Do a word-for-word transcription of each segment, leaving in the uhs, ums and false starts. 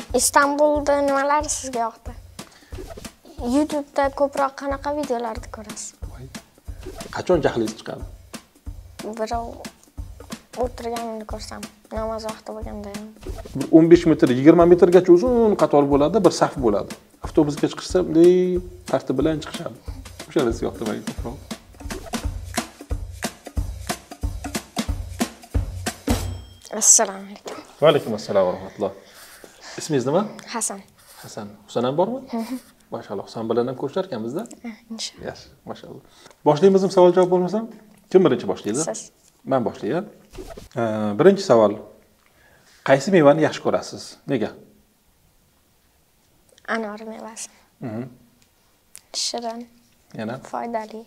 Istanbulda nimalar sizga yoqdi? YouTube'da ko'proq qanaqa videolarni ko'rasiz? Qachon jahlingiz chiqadi? Birov o'tirganini ko'rsam, namoz vaqti bo'lganda ham. o'n besh metr, yigirma metrgacha uzun qator bo'ladi, bir saf bo'ladi. Avtobusga chiqishsa, bunday tartib bilan chiqishadi. O'shanisi yoqdi menga ko'proq. Assalomu alaykum. Va alaykum assalom va rahmatulloh. Ismingiz nima? Hasan. Hasan. Husan ham bormi? Mashalloh. Husan bilan ham ko'rishar ekanmiz-da. Inshaalloh. Yaxshi, mashalloh. Boshlaymizmi savol javob bo'lmasam? Kim birinchi boshlaydi? Siz. Men boshlayman. Birinchi savol. Qaysi mevani yaxshi ko'rasiz? Nega? Anor mevasi. Mhm. Shirin, Yana foydali.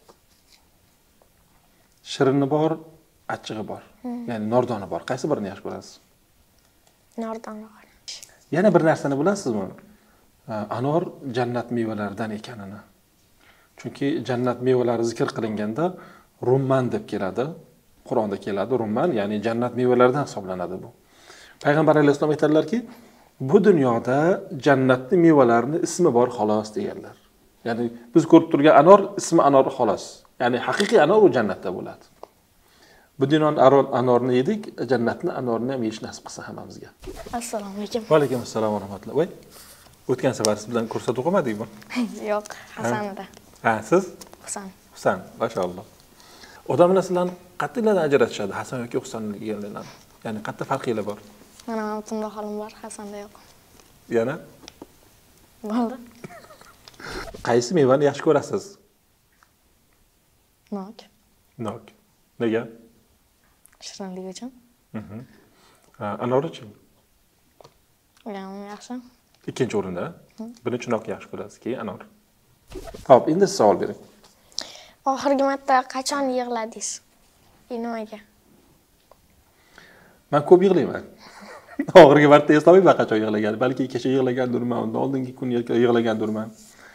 shirini bor, achchig'i bor. Ya'ni nordoni bor. Qaysi birini yaxshi ko'rasiz? Nordonroq. Yana bir narsani bilasizmi? Anor jannat mevalaridan ekanini. Chunki jannat mevalari zikr qilinganda rumman deb keladi. Qur'onda keladi rumman, ya'ni jannat mevalaridan hisoblanadi bu. Payg'ambar alayhisalom aytadilar-ki, bu dunyoda jannatning mevalarini ismi bor xolos deganlar. Ya'ni biz ko'rib turgan anor ismi anor xolos. Ya'ni haqiqiy anor u jannatda bo'ladi. Bu dunyoning anorni yedik, jannatning anorini ham yeyish nasib qilsa hammamizga. Assalomu alaykum. Va alaykum assalom va rahmatulloh. Voy. O'tgan safar siz bilan ko'rsatuv qilmadikmi? Yo'q, Hasanida. Ha, siz? Husan. Husan, mashalloh. Odamlar sizlarni qattiqlardan ajratishadi, Hasan yoki Husan deganlardan. Ya'ni qattiq farqinglar bor. Mana oltinda xolim bor, Hasanda yo'q. Yana? Bo'ldi. Qaysi mevani yaxshi ko'rasiz? Nok. Nok. Nega? Shirinligi uchun. Mhm. Anor-chi? Ham yaxshi. Ikkinchi o'rinda. Birinchi nok yaxshi ko'rasiz, keyin anor. Xo'p, endi savol bering. Oxirgi marta qachon yig'ladingiz? Nimaga? Men ko'p yig'layman. Oxirgi marta eslamayman qachon yig'lagan. Balki kecha yig'lagandirman, undan oldingi kun yig'lagandirman.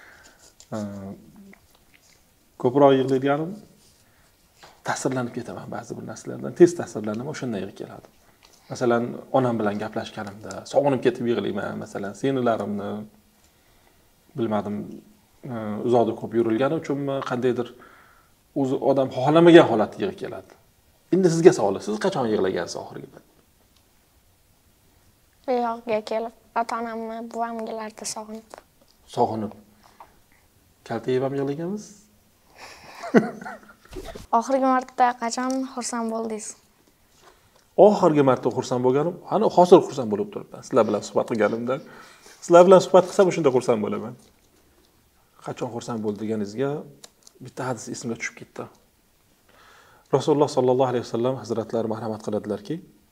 Ko'proq yig'layganim ta'sirlanib ketaman ba'zi bir narsalardan. Tez ta'sirlanaman, o'shandan yig'i keladi. Masalan, onam bilan gaplashganimda sog'inib ketib yig'layman, masalan, sing'illarimni bilmadim, uzoqda ko'p yurilganim uchunmi, qandaydir o'zi odam xohlamagan holatga yig'i keladi. Endi sizga savol, siz qachon yig'lagansiz oxirgi marta? Bu yoqqa kelib, ota-onamni, buvamgilarni sog'inib. Sog'inib. Kalta yeb ham yig'laganmiz? Oxirgi marta qachon xursand bo'ldingiz? Oxirgi marta xursand bo'lganim, ana hozir xursand bo'lib turibman. Sizlar bilan suhbat qilganimda. Sizlar bilan suhbat qilsam o'shanda xursand bo'laman. Qachon xursand bo'lganingizga bitta hadis esimga tushib ketdi. Rasululloh sallallohu alayhi vasallam hazratlari marhamat qiladilar-ki,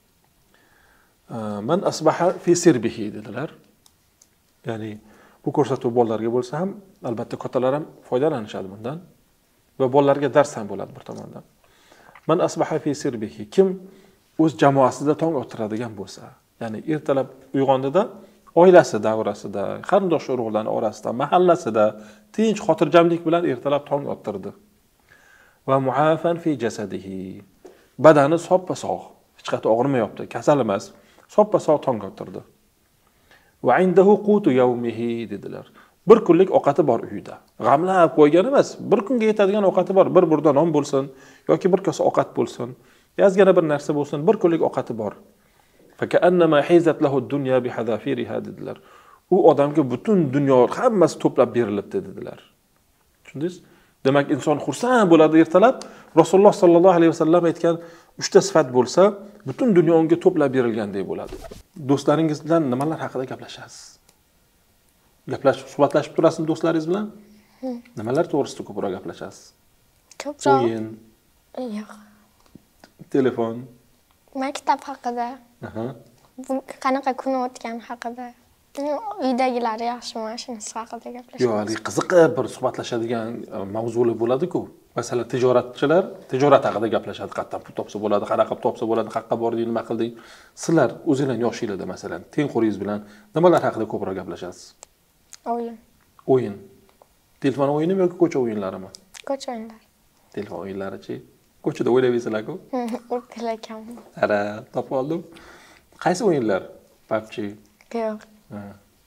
"Man asbaha fi sirbihi" dedilar. Ya'ni bu ko'rsatuv bolalarga bo'lsa ham, albatta kattalar ham foydalanishadi bundan va bolalarga dars ham bo'ladi bir tomondan. "Man asbaha fi sirbihi" kim o'z jamoasida tong ottiradigan bo'lsa, ya'ni ertalab uyg'ondida oilasi davrasida, qarindosh urug'lar orasida, mahallasida tinch xotirjamlik bilan ertalab tong ottirdi. Va muafan fi jasadihi. Badani soppa-sog', hech qanday og'rimayapti, kasal emas, soppa-sog' tong ottirdi. Va indahu qutu yawmihi dedilar. Bir kunlik ovqati bor uyida. G'amlab qo'ygan emas, bir kunga yetadigan ovqati bor. Bir burda non bo'lsin yoki bir kosa ovqat bo'lsin, yazgana bir narsa bo'lsin, bir kunlik ovqati bor. Fakannama hizat lahu ad-dunya bihadafiriha dedilar. U odamga butun dunyo hammasi to'plab berilibdi dedilar. Tushundingiz? Demak, inson xursand bo'ladi ertalab. Rasululloh sallallohu alayhi vasallam aytgan uchta sifat bo'lsa, butun dunyo unga to'plab berilgandek bo'ladi. Do'stlaringiz bilan nimalar haqida gaplashasiz? Gaplashib, suhbatlashib turasiz do'stlaringiz bilan? Nimalar to'g'risida ko'proq gaplashasiz? Ko'proq. O'yin, Yo'q. telefon, Maktab haqida. aha. Bu qanaqa kun o'tgan haqida. Uydagilar yaxshimi, shunisi haqida gaplashamiz. Yo'q, hali qiziqib bir suhbatlashadigan mavzular bo'ladi-ku. Masalan, tijoratchilar tijorat haqida gaplashadi, qayerdan pul topsa bo'ladi, qanaqa pul topsa bo'ladi, qayerga bording, nima qilding. Sizlar o'zingizning yoshingizda masalan, tengquringiz bilan nimalar haqida ko'proq gaplashasiz? O'yin. O'yin. Telefon o'yinimi yoki ko'cha o'yinlarimi? Ko'cha o'yinlari. Telefon o'yinlari-chi? Ko'chada o'ynaysizlar-ku? O'tlakan. Ara, topib oldim. Qaysi o'yinlar? P U B G. Yo'q.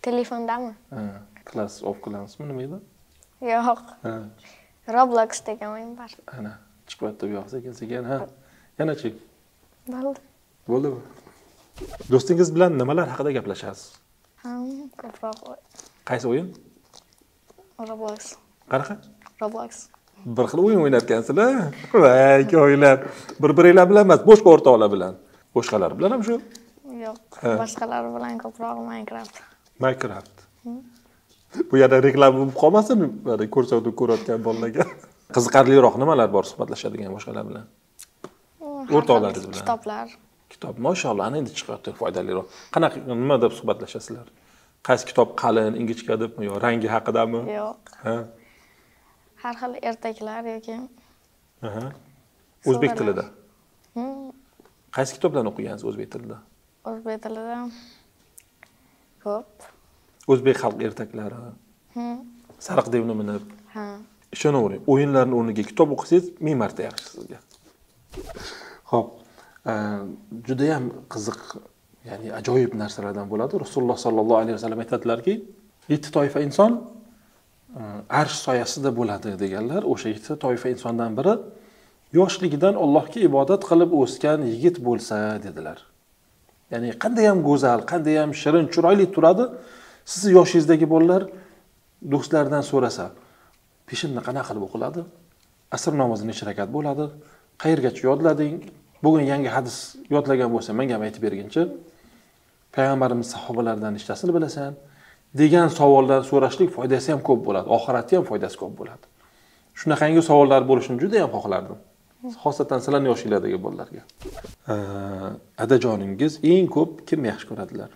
Telefondami? Ha, Clash of Clansmi nima edi? Yo'q. Ha, Roblox degan o'yin bor. ana chiqyapti bu yoqda sekin-sekin. Ha. Yana-chi? Bo'ldi. Bo'ldimi? Do'stingiz bilan nimalar haqida gaplashasiz? Ha, ko'proq Qaysi o'yin? Roblox. Qanaqa? Roblox. Bir xil o'yin o'ynar ekansizlar. Voy, ko'ylar. Bir-biringlar bilan emas, boshqa o'rtoqlar bilan. Boshqalar bilan ham shu? Yo'q, boshqalar bilan ko'proq Minecraft. Minecraft. Bu yerda reklama bo'lib qolmasin, mana ko'rsatib ko'rayotgan bolalarga. Qiziqarliroq nimalar bor suhbatlashadigan boshqalar bilan? O'rtoqlaringiz bilan. Kitoblar. Kitob, mashalloh, ana endi chiqyapti foydaliroq. Qanaqa nima deb suhbatlashasizlar? Qaysi kitob qalin, ingichka debmi yo rangi haqidami? Yo'q. Ha. Har xil ertaklar yoki Aha. O'zbek tilida. Hmm, Qaysi kitoblarni o'qigansiz o'zbek tilida? o'zbek tilida ko'p. O'zbek xalq ertaklari, Hmm, Sariq devni minib. ha. Ishonavering, o'yinlarning o'rniga kitob o'qisangiz ming marta yaxshi sizga. Xo'p, juda ham qiziq, ya'ni ajoyib narsalardan bo'ladi. Rasululloh sallallohu alayhi vasallam aytadilarki, yetti toifa inson arsh soyasida bo'ladi deganlar. O'sha yetti toifa insondan biri yoshligidan Allohga ibodat qilib o'sgan yigit bo'lsa dedilar. Ya'ni qanday ham go'zal, qanday ham shirin, chiroyli turadi. Siz yoshingizdagi bolalar do'stlaridan so'rasa, peshinni qanaqa qilib o'qiladi? Asr namozi necha rakat bo'ladi? Qayergacha yodlading? Bugun yangi hadis yodlagan bo'lsa, menga ham aytib berginchi. Payg'ambarimiz sahobalaridan nechtasini bilasan? Degan savollar so'rashlik foydasi ham ko'p bo'ladi. Oxiratda ham foydasi ko'p bo'ladi. Shunaqangi savollar bo'lishini juda ham xohlardim. Xosatan sizlarning yoshinglardagi bolalarga. Adajoningiz eng ko'p kim yaxshi ko'radilar?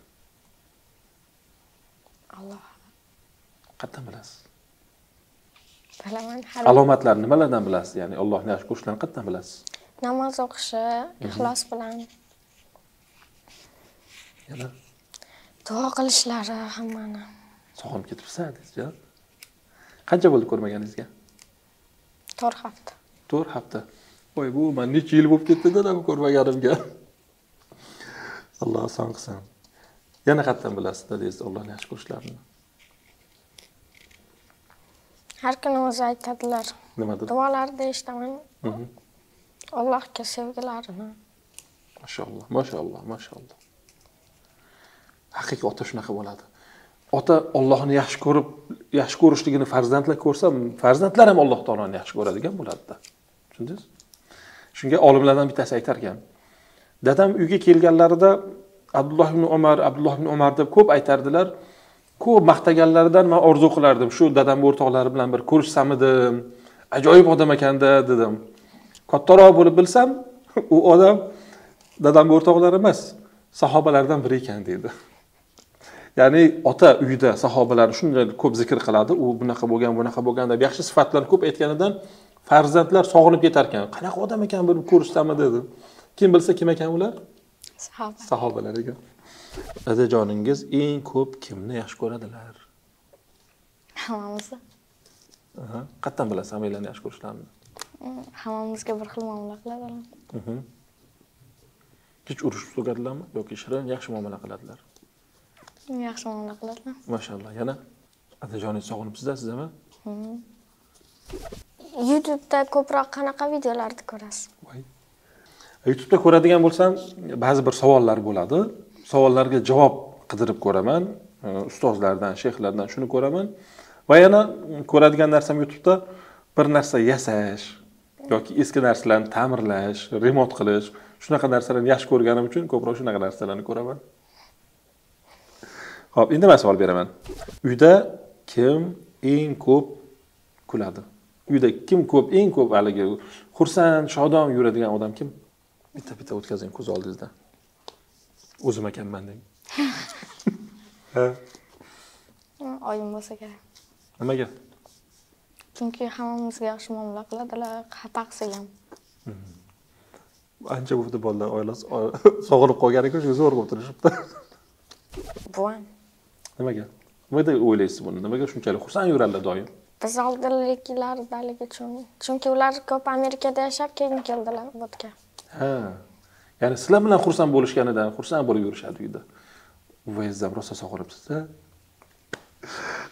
Alloh. Qatdan bilasiz? Bilaman. Alomatlar nimalardan bilasiz? Ya'ni Allohni yaxshi ko'rishlarini qatdan bilasiz? Namoz o'qishi, ixlos bilan Yana duo qilishlari hammani. sog'inib ketibsiz, sizcha? Qancha bo'ldi ko'rmaganingizga? to'rt hafta. to'rt hafta. Voy, bu men necha yil bo'lib ketdi-da bu ko'rmaganimga. Alloh oson qilsin. Yana qatdan bilasiz dedingiz Allohni yaxshi ko'rishlarini? Har kuni o'zi aytadilar. Nimadir? Duolarni eshitaman. Mhm. Allohga sevgilarini. Mashalloh, mashalloh, mashalloh. Haqiqiy ota shunaqa bo'ladi. Ota Allohni yaxshi ko'rib, yaxshi ko'rishligini farzandlar ko'rsa, farzandlar ham Alloh taoloni yaxshi ko'radigan bo'ladi-da. Tushundingiz? Shunga olimlardan bittasi aytar ekan. Dadam uyga kelganlarida Abdulloh ibn Umar, Abdulloh ibn Umar deb ko'p aytardilar. Ko'p maqtaganlaridan men orzu qilardim. Shu dadam o'rtoqlari bilan bir ko'rishsamidim. Ajoyib odam ekanda dedim. Kattaroq bo'lib bilsam, u odam dadam o'rtoqlari emas, sahobalardan biri ekan dedi. Ya'ni ota uyda sahobalarni shunday ko'p zikr qiladi, u bunaqa bo'lgan, bunaqa bo'lgan deb yaxshi sifatlarni ko'p aytganidan farzandlar sog'inib ketar ekan. Qanaqa odam ekan bir ko'rishsami dedi. Kim bilsa kim ekan ular? Sahoba. Sahobalar ekan. Adajoningiz eng ko'p kimni yaxshi ko'radilar? Hammamizni. Aha, qatdan bilasiz hammalarni yaxshi ko'rishlarini? Hammamizga bir xil muomala qiladilar. Mhm. Hech urushib so'kadilarmi yoki shirin yaxshi muomala qiladilar? Yaxshi muomala qiladilar. Mashalloh. Yana adajoningiz sog'inibsiz-da, sizmi? YouTube'da ko'proq qanaqa videolarni ko'rasiz? Voy. YouTube'da ko'radigan bo'lsam, ba'zi bir savollar bo'ladi. Savollarga javob qidirib ko'raman. Ustozlardan, shayxlardan shuni ko'raman. Va yana ko'radigan narsam YouTube'da bir narsa yasash yoki eski narsalarni ta'mirlash, remont qilish, shunaqa narsalarni yaxshi ko'rganim uchun ko'proq shunaqa narsalarni ko'raman. Xo'p, endi men savol beraman. Uyda kim eng ko'p kuladi? Uyda kim ko'p, eng ko'p haligi xursand, shodon yuradigan odam kim? Bitta-bitta o'tkazing ko'z oldingizda. O'zim ekanman deng. Ha. Oyim bo'lsa kerak. Nimaga? Chunki hammamizga yaxshi muomala qiladilar, xafa qilsak ham. Ancha bo'ldi bolalar oilasi sog'inib qolganiga shu zo'r bo'lib turishibdi. Buvan. Nimaga? Nima deb o'ylaysiz buni? Nimaga shunchalik xursand yuradilar doim? Biz oldinliklardaligi uchun. Chunki ular ko'p Amerikada yashab, keyin keldilar bu yerga. Ha. Ya'ni sizlar bilan xursand bo'lishganidan xursand bo'lib yurishadi uyda. Uvayiz ham rosa sog'inibsiz-da.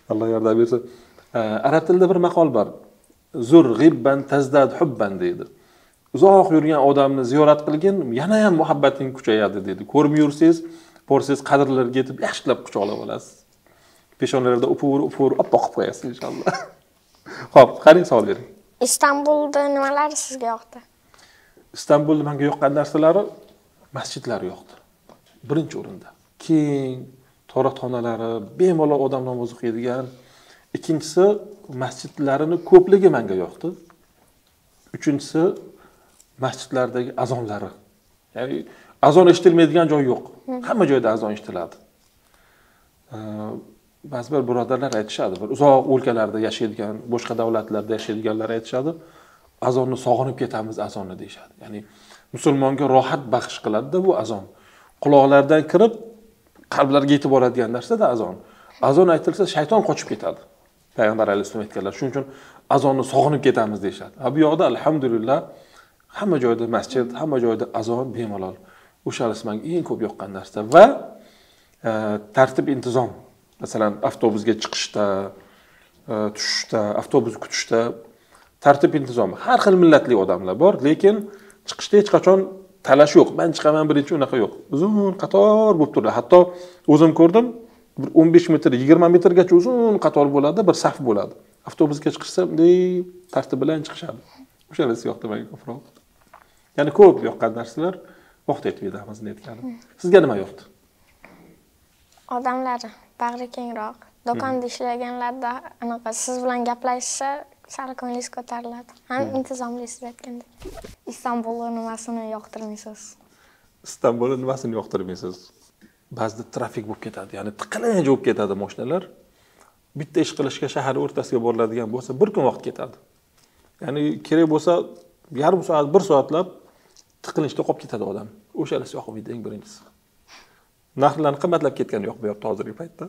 Alloh yordam bersin. Arab tilida bir maqol bor. Zur g'ibban tazdad hubban deydi. Uzoq yurgan odamni ziyorat qilgin, yana ham muhabbating kuchayadi dedi. Ko'rib yursangiz, borsangiz qadrlarga yetib, yaxshilab quchoqlab olasiz. Peshonlarida upur upur oppoq qilib qo'yasiz inshaalloh. Xo'p, qarang savol bering. Istanbulda nimalar sizga yoqdi? Istanbulda menga yoqqan narsalari masjidlar yoqdi. Birinchi o'rinda. Keng toroqxonalari, bemalol odam namoz o'qiydigan. Ikkinchisi, masjidlarini ko'pligi menga yoqdi. Uchinchisi, masjidlardagi azonlari. Ya'ni azon eshitilmaydigan joy yo'q. Hamma joyda azon eshitiladi. Ba'zi bir birodarlar aytishadi, bir uzoq o'lkalarda yashaydigan, boshqa davlatlarda yashaydiganlar aytishadi, azonni sog'inib ketamiz azonni deyshadi. Ya'ni musulmonga rohat baxsh qiladi-da bu azon. Quloqlardan kirib, qalblarga yetib boradigan narsa-da azon. Azon aytilsa shayton qochib ketadi. Payg'ambar alayhisolom aytganlar. Shuning uchun azonni sog'inib ketamiz deyshadi. Bu yoqda alhamdulillah hamma joyda masjid, hamma joyda azon bemalol. O'shalisi menga eng ko'p yoqqan narsa va e, tartib intizom. Masalan, avtobusga chiqishda, e, tushishda, avtobus kutishda tartib intizom. Har xil millatli odamlar bor, lekin chiqishda hech qachon talash yo'q. Men chiqaman birinchi unaqa yo'q. Uzun qator bo'lib turadi. Hatto o'zim ko'rdim, bir o'n besh metr, yigirma metrgacha uzun qator bo'ladi, bir saf bo'ladi. Avtobusga chiqishsa, bunday tartib bilan chiqishadi. O'shalasi yoqdi menga ko'proq. Ya'ni ko'p yoqqan narsalar vaqt yetib edamiz aytganim. Sizga nima yoqdi? Odamlari bag'ri kengroq. Do'konda ishlaganlarda anaqa siz bilan gaplashsa, sal ko'nglingiz ko'tariladi. Ham intizomli siz aytgandek. Istanbulning nimasini yoqtirmaysiz? Istanbulning nimasini yoqtirmaysiz? Ba'zida trafik bo'lib ketadi, ya'ni tiqilinch bo'lib ketadi mashinalar. Bitta ish qilishga shahar o'rtasiga boriladigan bo'lsa, bir kun vaqt ketadi. Ya'ni kerak bo'lsa, yarim soat, bir soatlab tiqilinchda qolib ketadi odam. O'shalasi yoqmaydi eng birinchisi. Narxlarni qimmatlab ketgani yo'q bu yoqda hozirgi paytda.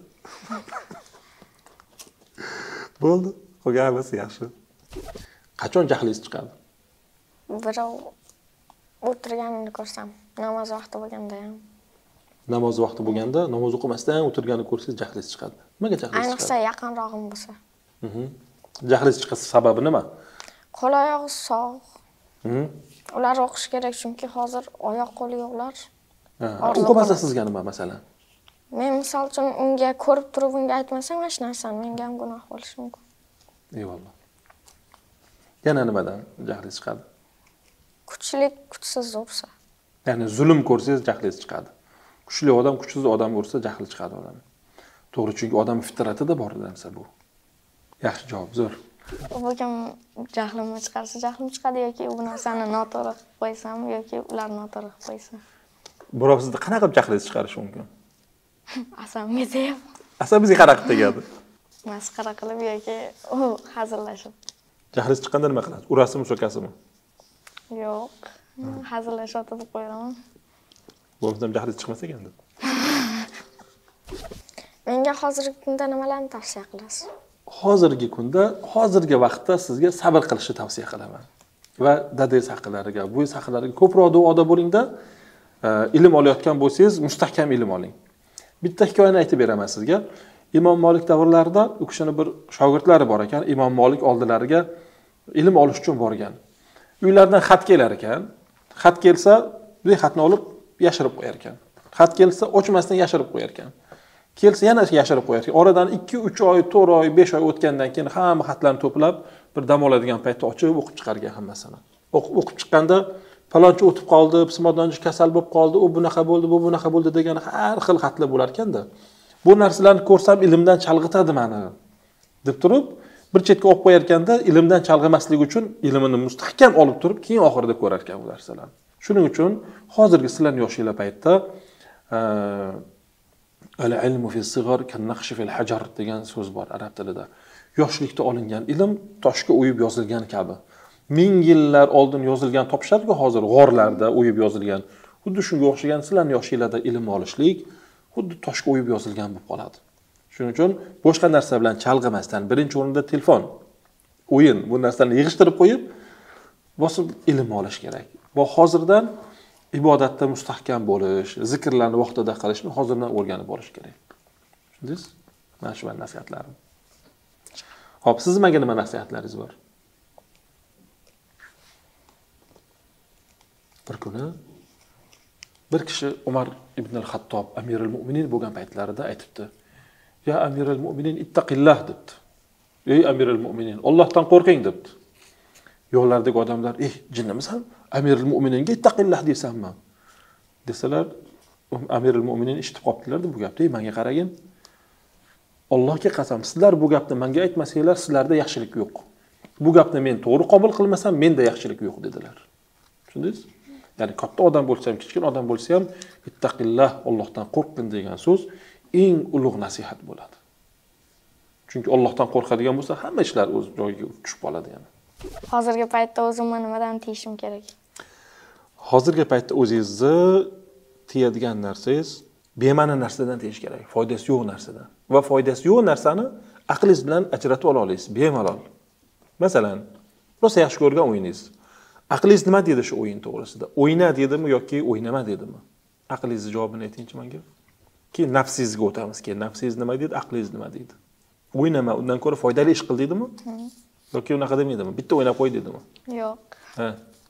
Bo'ldi. Qolgan hammasi yaxshi. Qachon jahlingiz chiqadi? Birov o'tirganini ko'rsam, namoz vaqti bo'lganda ham. Namoz vaqti bo'lganda, namoz o'qimasdan o'tirganini ko'rsangiz jahlingiz chiqadi. Nimaga jahlingiz chiqadi? Ayniqsa yaqinrog'im bo'lsa. Mhm. Jahlingiz chiqishi sababi nima? Qo'l oyog'i sog'. Mhm. Ular o'qish kerak chunki hozir oyoq qo'li yo'qlar. O'qimasa sizga nima masalan? Men misol uchun unga ko'rib turib unga aytmasam, hech narsani menga ham gunoh bo'lishi mumkin. Eyvalloh. Yana nimadan jahlingiz chiqadi? Kuchlik kuchsiz ursa. Ya'ni zulm ko'rsangiz jahlingiz chiqadi. Kuchli odam kuchsiz odam ursa jahli chiqadi odam. To'g'ri, chunki odam fitratida bor narsa bu. Yaxshi javob, zo'r. Bugun jahlimni chiqarsa jahlim chiqadi yoki bu narsani noto'g'ri qilib qo'ysam yoki ular noto'g'ri qilib qo'ysa. Birov sizda qanaqa qilib jahlingiz chiqarishi mumkin? Asabimga tegib. Asabingizga qanaqa tegadi? Masxara qilib yoki u hazillashib. Jahlingiz chiqqanda nima qilasiz? Urasizmi, so'kasizmi? Yo'q. Hazillashib deb qo'yaman. Bo'lmasam jahlingiz chiqmasa ekan. Menga hozirgi kunda nimalarni tavsiya qilasiz? Hozirgi kunda, hozirgi vaqtda sizga sabr qilishni tavsiya qilaman. Va dadangiz haqilariga, buyiz haqilariga ko'proq duoda bo'lingda, ilm olayotgan bo'lsangiz, mustahkam ilm oling. Bitta hikoyani aytib beraman sizga. Imom Malik davrlarida u kishining bir shogirdlari bor ekan. Imom Malik oldilariga ilm olish uchun borgan. Uylaridan xat kelar ekan. Xat kelsa, bu xatni olib yashirib qo'yar ekan. Xat kelsa, ochmasdan yashirib qo'yar ekan. Kelsa yana yashirib qo'yar ekan. Oradan ikki uch oy, to'rt oy, besh oy o'tgandan keyin hamma xatlarni to'plab bir dam oladigan paytda ochib o'qib chiqargan hammasini. O'qib chiqqanda falonchi o'tib qoldi, pismodonchi kasal bo'lib qoldi, u bunaqa bo'ldi, bu bunaqa bo'ldi degan har xil xatlar bo'lar ekanda. Bu narsalarni ko'rsam ilmdan chalg'itadi meni deb turib, bir chetga olib qo'yar ekanda, ilmdan chalg'imaslik uchun ilmini mustahkam olib turib, keyin oxirida ko'rar ekan bu narsalarni. Shuning uchun hozirgi sizlarning yoshinglar paytda al-ilmu fi sig'ar kan-naqshi fil hajar degan so'z bor arab tilida. Yoshlikda olingan ilm toshga o'yib yozilgan kabi. Ming yillar oldin yozilgan topishlarga hozir g'orlarda o'yib yozilgan. Xuddi shunga o'xshagan sizlarning yoshinglarda ilm olishlik xuddi toshga o'yib yozilgan bo'lib qoladi. Shuning uchun boshqa narsa bilan chalg'imasdan birinchi o'rinda telefon, o'yin bu narsalarni yig'ishtirib qo'yib bosib ilm olish kerak. Bu hozirdan ibodatda mustahkam bo'lish, zikrlarni vaqtida qilishni hozirdan o'rganib olish kerak. Tushundingiz? Mana shu nasihatlarim. Hop, siz nimaga nima nasihatlaringiz bor? Bir kuni bir kishi Umar ibn al-Xattob Amirul Mu'minin bo'lgan paytlarida aytibdi. Ya Amirul Mu'minin ittaqillah debdi. Ey Amirul Mu'minin, Allohdan qo'rqing debdi. Yo'llardagi odamlar, "Ey, jinnimisan? Amirul Mu'mininga ittaqillah deysanmi?" desalar, Amirul Mu'minin eshitib qopdilar-da bu gapni. "Ey, menga qaragin. Allohga qasam, sizlar bu gapni menga aytmasanglar, sizlarda yaxshilik yo'q. Bu gapni men to'g'ri qabul qilmasam, menda yaxshilik yo'q" dedilar. Tushundingiz? Ya'ni katta odam bo'lsa ham, kichkina odam bo'lsa ham, ittaqillah, Allohdan qo'rqin degan so'z eng ulug' nasihat bo'ladi. Chunki Allohdan qo'rqadigan bo'lsa, hamma ishlar o'z joyiga tushib qoladi yana. Hozirgi paytda o'zimni nimadan tiyishim kerak? Hozirgi paytda o'zingizni tiyadigan narsangiz bema'ni narsadan tiyish kerak, foydasi yo'q narsadan. Va foydasi yo'q narsani aqlingiz bilan ajratib ola olasiz, bemalol. Masalan, rosa yaxshi ko'rgan o'yiningiz. Aqlingiz nima dedi shu o'yin to'g'risida? O'yna dedimi yoki o'ynama dedimi? Aqlingizning javobini aytingchi menga. Keyin nafsingizga o'tamiz. Keyin nafsingiz nima dedi, aqlingiz nima dedi? O'ynama, undan ko'ra foydali ish qil dedimi? Yoki unaqa demaydimi? Bitta o'ynab qo'y dedimi? Yo'q. Ha.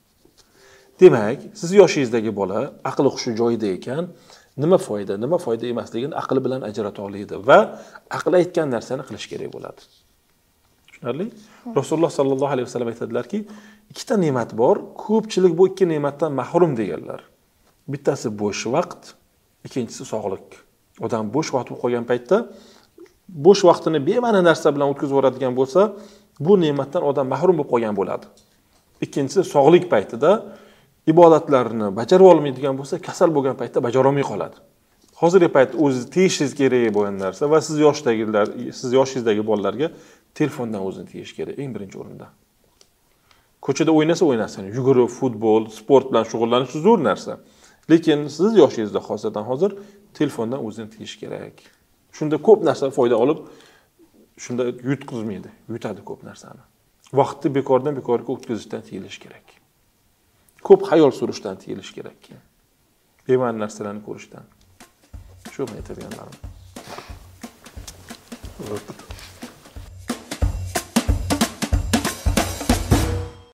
Demak, siz yoshingizdagi bola aqli hushi joyida ekan, nima foyda, nima foyda emasligini aqli bilan ajrata oladi va aqli aytgan narsani qilish kerak bo'ladi. Tushunarli? Rasululloh sallallohu alayhi vasallam aytadilar-ki, ikkita ne'mat bor, ko'pchilik bu ikki ne'matdan mahrum deganlar. Bittasi bo'sh vaqt, ikkinchisi sog'lik. Odam bo'sh vaqt bo'lib qolgan paytda bo'sh vaqtini bema'ni narsa bilan o'tkazib yuboradigan bo'lsa, bu ne'matdan odam mahrum bo'lib qolgan bo'ladi. Ikkinchisi sog'lik paytida ibodatlarni bajarib olmaydigan bo'lsa, kasal bo'lgan paytda bajara olmay qoladi. Hozirgi paytda o'zi tiyishingiz kerak bo'lgan narsa va siz yoshdagilar, siz yoshingizdagi bolalarga telefondan o'zini tiyish kerak eng birinchi o'rinda. Ko'chada o'ynasa o'ynasin, yugurib, futbol, sport bilan shug'ullanish zo'r narsa. Lekin siz yoshingizda hozirdan hozir telefondan o'zini tiyish kerak. Shunda ko'p narsa foyda olib, shunda yutqizmaydi, yutadi ko'p narsani. Vaqtni bekordan bekorga o'tkazishdan tiyilish kerak. Ko'p xayol surishdan tiyilish kerak. Bema'ni narsalarni ko'rishdan. Shu men aytadiganlarim.